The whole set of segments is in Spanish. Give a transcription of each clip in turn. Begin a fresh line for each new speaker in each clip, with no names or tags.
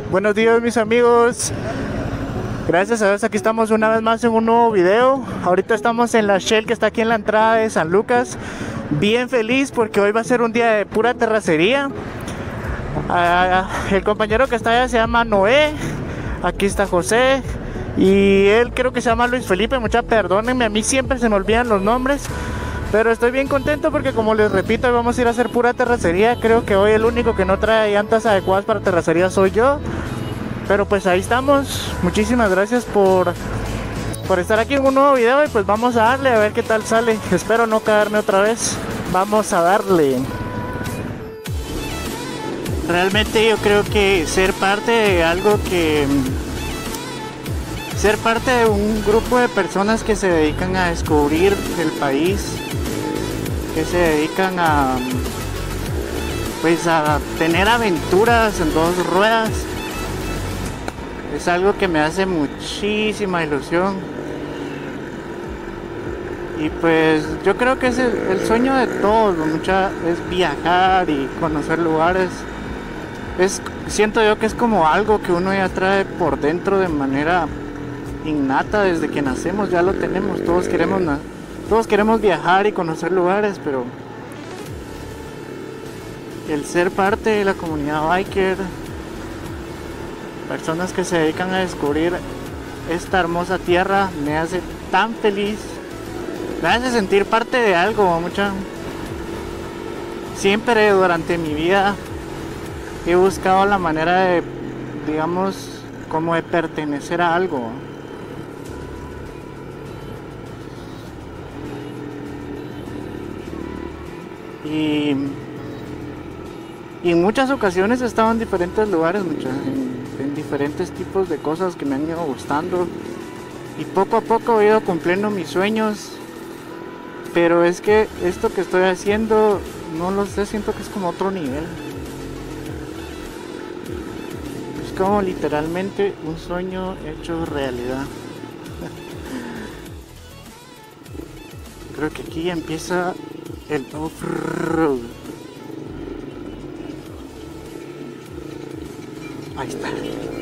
Buenos días mis amigos, gracias a Dios aquí estamos una vez más en un nuevo video. Ahorita estamos en la Shell que está aquí en la entrada de San Lucas. Bien feliz porque hoy va a ser un día de pura terracería. El compañero que está allá se llama Noé. Aquí está José. Y él creo que se llama Luis Felipe. Mucha perdónenme, a mí siempre se me olvidan los nombres. Pero estoy bien contento porque, como les repito, hoy vamos a ir a hacer pura terracería. Creo que hoy el único que no trae llantas adecuadas para terracería soy yo. Pero pues ahí estamos. Muchísimas gracias por estar aquí en un nuevo video. Y pues vamos a darle a ver qué tal sale. Espero no caerme otra vez. Vamos a darle. Realmente yo creo que ser parte de algo que... Ser parte de un grupo de personas que se dedican a descubrir el país, que se dedican a, pues, a tener aventuras en dos ruedas, es algo que me hace muchísima ilusión. Y pues yo creo que es el sueño de todos, es viajar y conocer lugares. Siento yo que es como algo que uno ya trae por dentro de manera innata desde que nacemos, ya lo tenemos. Todos queremos viajar y conocer lugares, pero el ser parte de la comunidad biker, personas que se dedican a descubrir esta hermosa tierra, me hace tan feliz, me hace sentir parte de algo. Siempre durante mi vida he buscado la manera de, digamos, como de pertenecer a algo. Y en muchas ocasiones he estado en diferentes lugares, en diferentes tipos de cosas que me han ido gustando. Y poco a poco he ido cumpliendo mis sueños. Pero es que esto que estoy haciendo, no lo sé, siento que es como otro nivel. Es como literalmente un sueño hecho realidad. Creo que aquí empieza el off-road. Ahí está.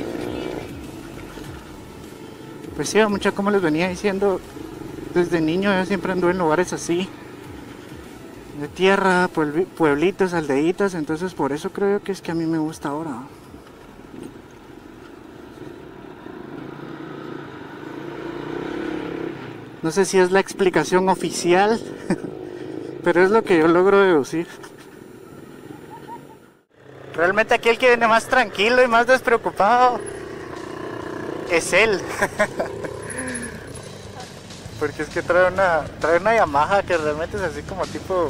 Pues sí, mucha, como les venía diciendo, desde niño yo siempre anduve en lugares así, de tierra, pueblitos, aldeitas. Entonces por eso creo que es que a mí me gusta ahora. No sé si es la explicación oficial, pero es lo que yo logro deducir. Realmente aquí el que viene más tranquilo y más despreocupado es él. Porque es que trae una Yamaha que realmente es así como tipo...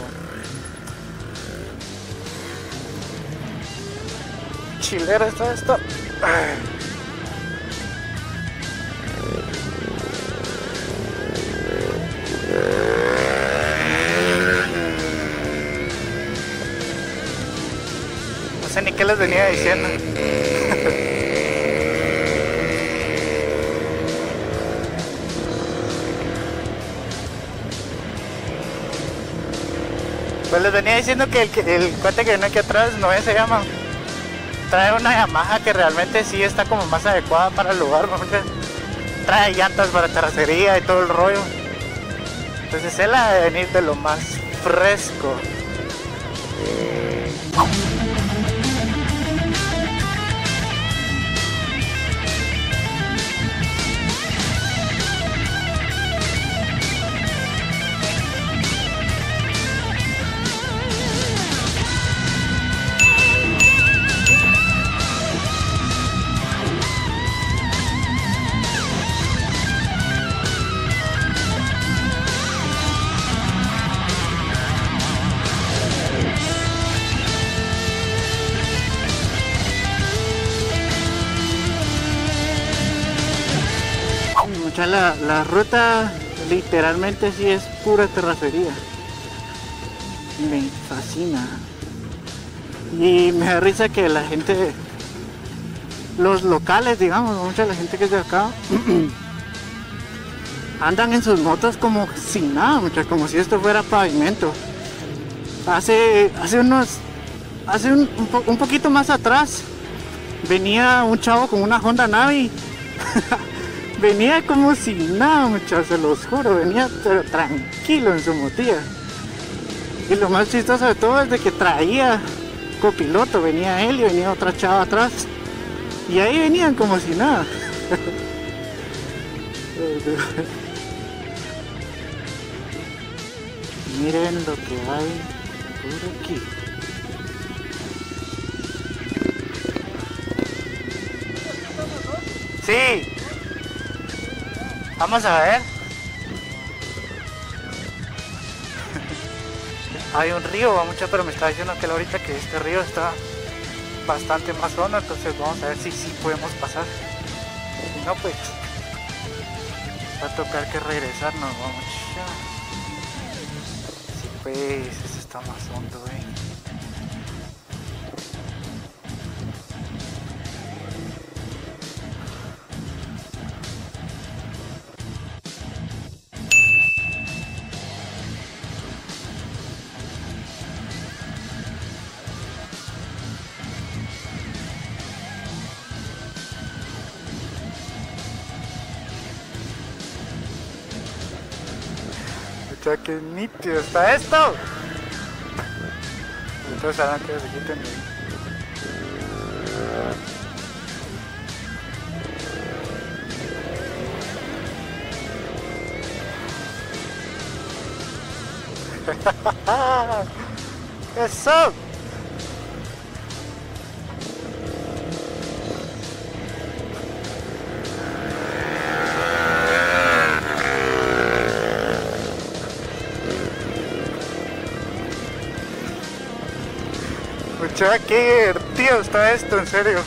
chilero está esto. No sé ni qué les venía diciendo. Pues les venía diciendo que el cuate que viene aquí atrás, Noé se llama, trae una Yamaha que realmente sí está como más adecuada para el lugar, porque trae llantas para terracería y todo el rollo. Entonces él ha de venir de lo más fresco. La ruta literalmente sí es pura terracería. Me fascina. Y me da risa que la gente, los locales, digamos, mucha de la gente que es de acá, andan en sus motos como sin nada, como si esto fuera pavimento. Hace un poquito más atrás venía un chavo con una Honda Navi. Venía como si nada, muchachos, se los juro, venía pero tranquilo en su motilla. Y lo más chistoso de todo es de que traía copiloto, venía él y venía otra chava atrás. Y ahí venían como si nada. Miren lo que hay por aquí. Sí. Vamos a ver. Hay un río, va mucho, pero me está diciendo que ahorita que este río está bastante más hondo, entonces vamos a ver si sí podemos pasar. Si no, pues va a tocar que regresarnos, vamos. Sí, pues, eso está más hondo, Ya que nítido está esto. Entonces harán que se quiten de ahí. Eso. Mucha, qué divertido está esto, en serio.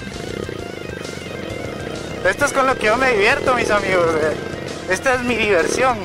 Esto es con lo que yo me divierto, mis amigos. Esta es mi diversión.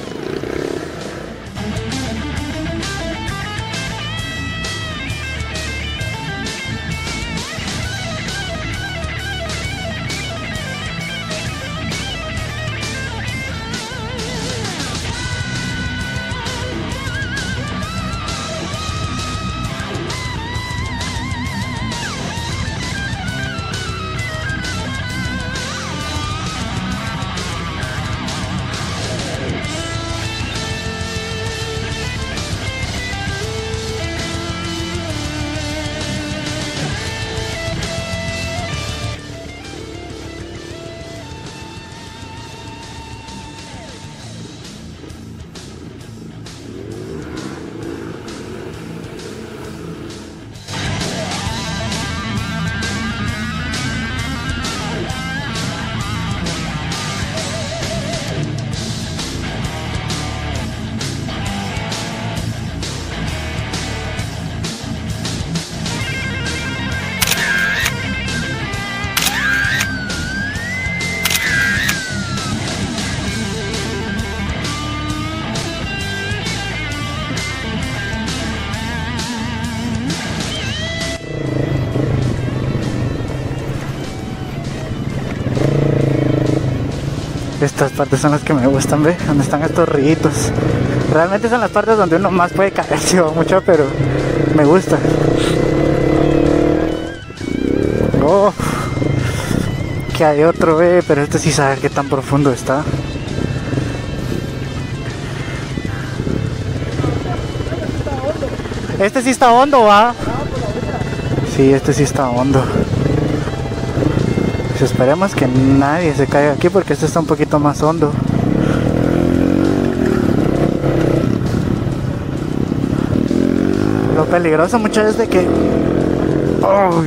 Estas partes son las que me gustan, ¿ve? Donde están estos ríos. Realmente son las partes donde uno más puede caerse o mucho, pero me gusta. Oh, que hay otro, ¿ve? Pero este sí sabe qué tan profundo está. Este sí está hondo, ¿va? Sí, este sí está hondo. Pues esperemos que nadie se caiga aquí porque este está un poquito más hondo. Lo peligroso muchas veces de que... ¡Oh!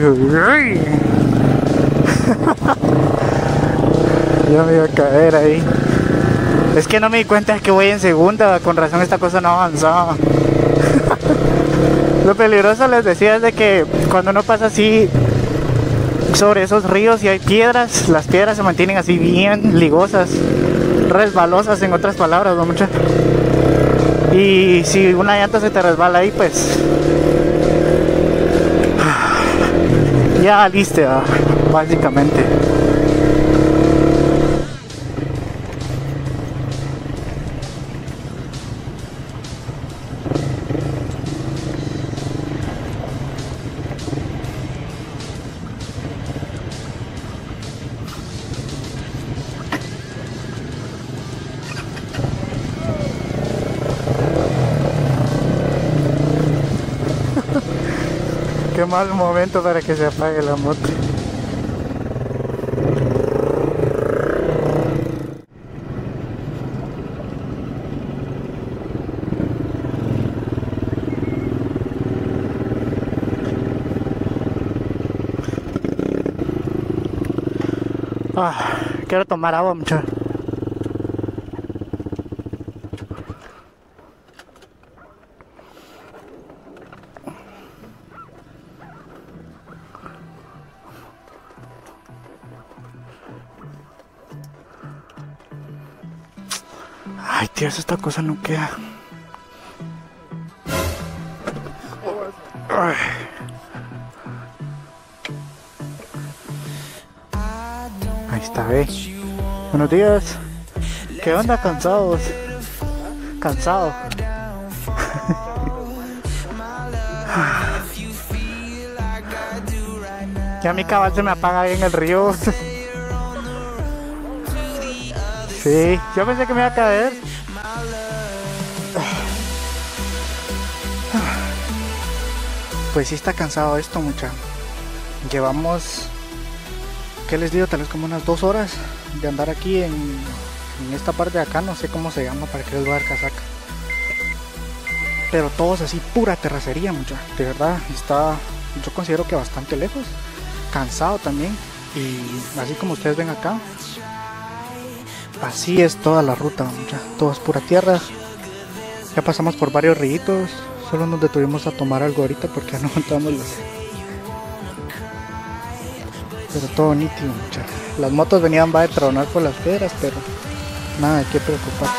Yo me iba a caer ahí. Es que no me di cuenta de que voy en segunda, con razón esta cosa no avanzaba. Lo peligroso, les decía, es de que cuando uno pasa así sobre esos ríos y hay piedras, las piedras se mantienen así bien ligosas, resbalosas en otras palabras, ¿no? Mucha. Y si una llanta se te resbala ahí, pues ya valiste, básicamente. Qué mal momento para que se apague la moto. Quiero tomar agua, mucho. Ay, Dios, esta cosa no queda. Ay. Ahí está, Buenos días. ¿Qué onda? Cansados. Cansado. Ya mi cabal se me apaga ahí en el río. Sí, yo pensé que me iba a caer. Pues sí está cansado esto, mucha. Llevamos, ¿qué les digo? Tal vez como unas 2 horas de andar aquí en esta parte de acá. No sé cómo se llama, para que les voy a dar casaca. Pero todos así, pura terracería, mucha. De verdad, está, yo considero que bastante lejos. Cansado también. Y así como ustedes ven acá, así es toda la ruta, mucha. Todo es pura tierra. Ya pasamos por varios ríos. Solo nos detuvimos a tomar algo ahorita porque ya no aguantamos los... Pero todo nítido, mucha. Las motos venían a tronar por las piedras, pero nada de qué preocuparse.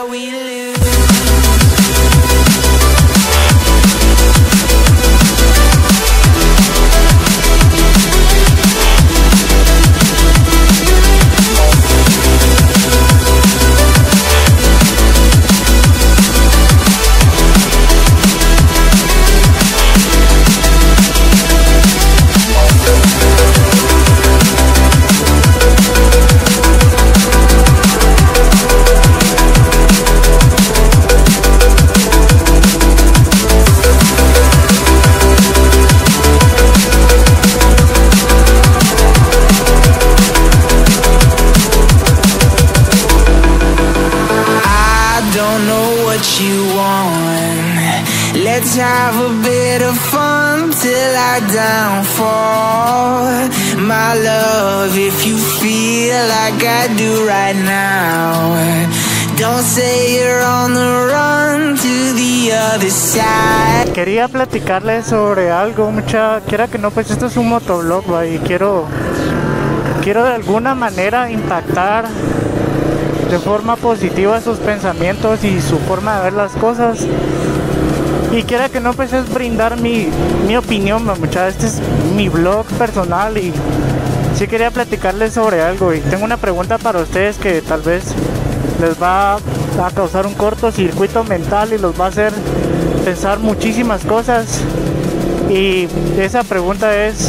Let's have a bit of fun till I downfall. My love, if you feel like I do right now, don't say you're on the run to the other side. Quería platicarles sobre algo, mucha. Quiera que no, pues esto es un motovlog, ¿va? Y quiero de alguna manera impactar de forma positiva sus pensamientos y su forma de ver las cosas. Y quiera que no, pues es brindar mi opinión, muchachos. Este es mi blog personal y sí quería platicarles sobre algo. Y tengo una pregunta para ustedes que tal vez les va a causar un cortocircuito mental y los va a hacer pensar muchísimas cosas. Y esa pregunta es: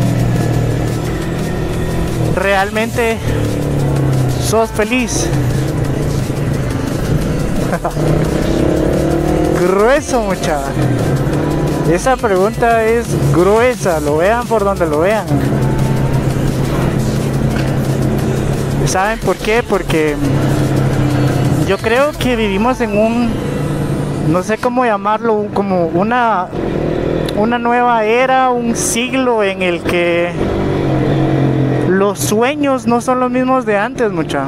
¿realmente sos feliz? Grueso, mucha. Esa pregunta es gruesa, lo vean por donde lo vean. ¿Saben por qué? Porque yo creo que vivimos en un, no sé cómo llamarlo, como una nueva era, un siglo en el que los sueños no son los mismos de antes, mucha.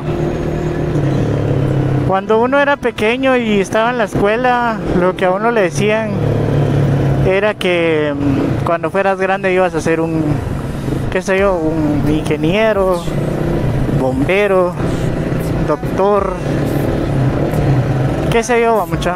Cuando uno era pequeño y estaba en la escuela, lo que a uno le decían era que cuando fueras grande ibas a ser un, qué sé yo, un ingeniero, bombero, doctor, qué sé yo, mucha.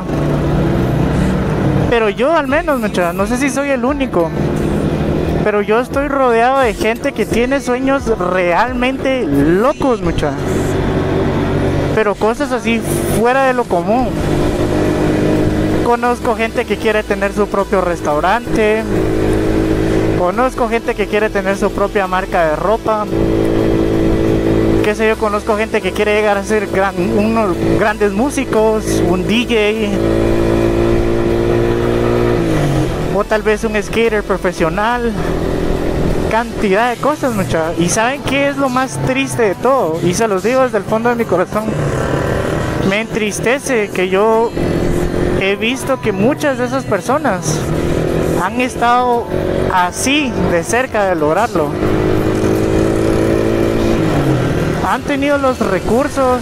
Pero yo al menos, mucha, no sé si soy el único, pero yo estoy rodeado de gente que tiene sueños realmente locos, mucha. Pero cosas así fuera de lo común. Conozco gente que quiere tener su propio restaurante. Conozco gente que quiere tener su propia marca de ropa. Qué sé yo, conozco gente que quiere llegar a ser unos grandes músicos, un DJ. o tal vez un skater profesional, cantidad de cosas, muchachos. Y ¿saben qué es lo más triste de todo? Y se los digo desde el fondo de mi corazón, me entristece que yo he visto que muchas de esas personas han estado así de cerca de lograrlo. Han tenido los recursos,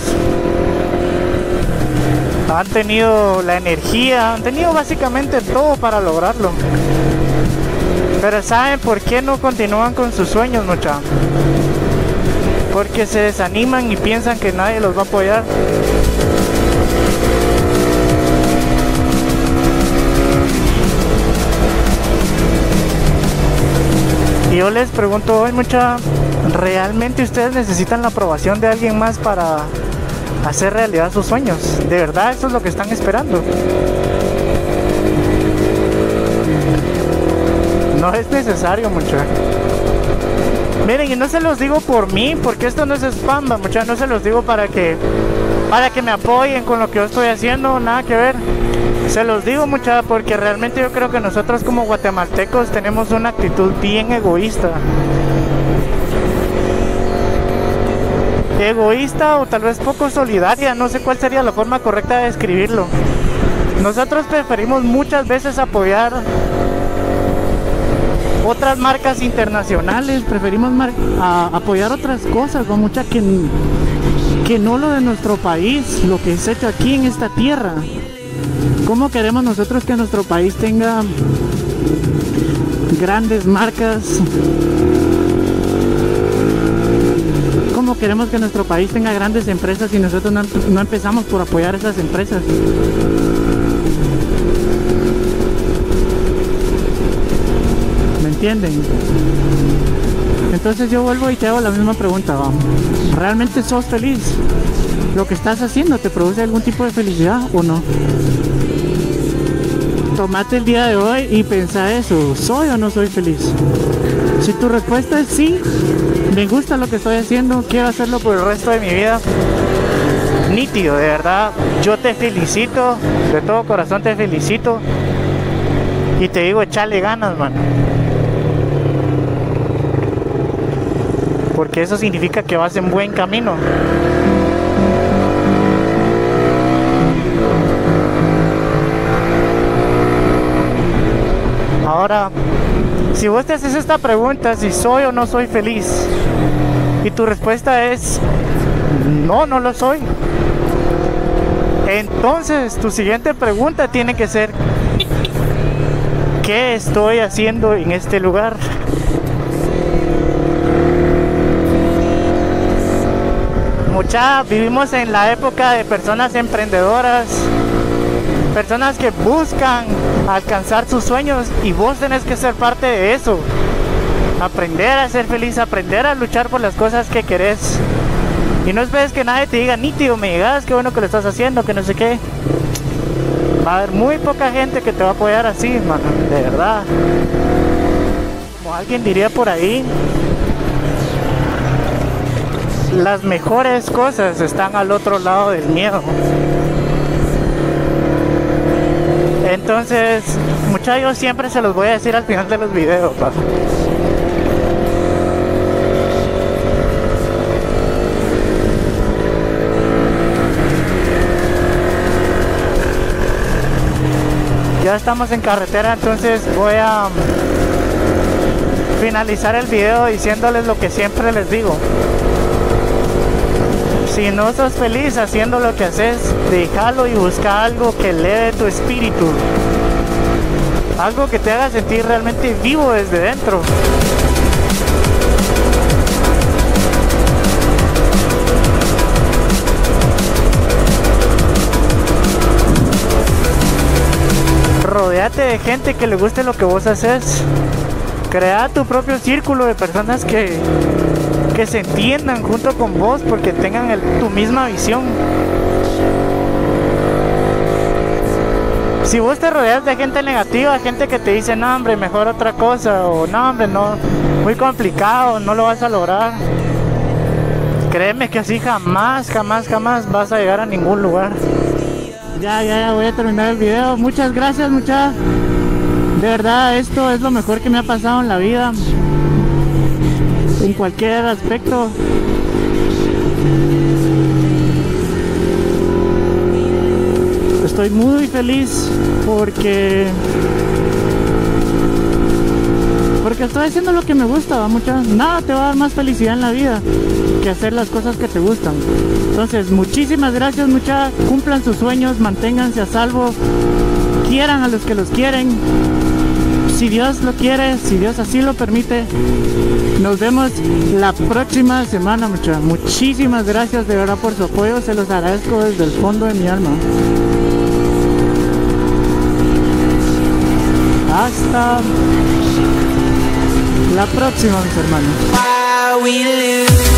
han tenido la energía, han tenido básicamente todo para lograrlo. Pero ¿saben por qué no continúan con sus sueños, muchachos? Porque se desaniman y piensan que nadie los va a apoyar. Y yo les pregunto hoy, muchachos, ¿realmente ustedes necesitan la aprobación de alguien más para hacer realidad sus sueños? ¿De verdad eso es lo que están esperando? No es necesario, muchachos. Miren, y no se los digo por mí, porque esto no es spam, muchachos. No se los digo para que me apoyen con lo que yo estoy haciendo, nada que ver. Se los digo, muchachos, porque realmente yo creo que nosotros como guatemaltecos tenemos una actitud bien egoísta. Egoísta o tal vez poco solidaria, no sé cuál sería la forma correcta de describirlo. Nosotros preferimos muchas veces apoyar otras marcas internacionales, preferimos apoyar otras cosas, con mucha que no lo de nuestro país, lo que es hecho aquí en esta tierra. ¿Cómo queremos nosotros que nuestro país tenga grandes marcas? ¿Cómo queremos que nuestro país tenga grandes empresas y nosotros no empezamos por apoyar esas empresas? ¿Me entienden? Entonces yo vuelvo y te hago la misma pregunta, vamos. ¿Realmente sos feliz? ¿Lo que estás haciendo te produce algún tipo de felicidad o no? Tomate el día de hoy y pensá eso, ¿soy o no soy feliz? Si tu respuesta es sí, me gusta lo que estoy haciendo, quiero hacerlo por el resto de mi vida, nítido, de verdad, yo te felicito, de todo corazón te felicito y te digo, échale ganas, mano. Porque eso significa que vas en buen camino. Ahora, si vos te haces esta pregunta, si soy o no soy feliz, y tu respuesta es no, no lo soy, entonces tu siguiente pregunta tiene que ser: ¿qué estoy haciendo en este lugar? Mucha, vivimos en la época de personas emprendedoras, personas que buscan alcanzar sus sueños, y vos tenés que ser parte de eso. Aprender a ser feliz, aprender a luchar por las cosas que querés. Y no esperes que nadie te diga, nítido, me digas, qué bueno que lo estás haciendo, que no sé qué. Va a haber muy poca gente que te va a apoyar así, mano, de verdad. Como alguien diría por ahí, las mejores cosas están al otro lado del miedo. Entonces, muchachos, siempre se los voy a decir al final de los videos, ¿va? Ya estamos en carretera, entonces voy a finalizar el video diciéndoles lo que siempre les digo. Si no sos feliz haciendo lo que haces, déjalo y busca algo que eleve tu espíritu. Algo que te haga sentir realmente vivo desde dentro. Rodéate de gente que le guste lo que vos haces. Crea tu propio círculo de personas que se entiendan junto con vos, porque tengan tu misma visión. Si vos te rodeas de gente negativa, gente que te dice, no hombre, mejor otra cosa, o no hombre, no, muy complicado, no lo vas a lograr, créeme que así jamás vas a llegar a ningún lugar. Ya voy a terminar el video. Muchas gracias, muchachos. De verdad, esto es lo mejor que me ha pasado en la vida, en cualquier aspecto. Estoy muy feliz porque estoy haciendo lo que me gusta, nada te va a dar más felicidad en la vida que hacer las cosas que te gustan. Entonces, muchísimas gracias, cumplan sus sueños, manténganse a salvo, quieran a los que los quieren. Si Dios lo quiere, si Dios así lo permite, nos vemos la próxima semana, muchísimas gracias de verdad por su apoyo, se los agradezco desde el fondo de mi alma. Hasta la próxima, mis hermanos.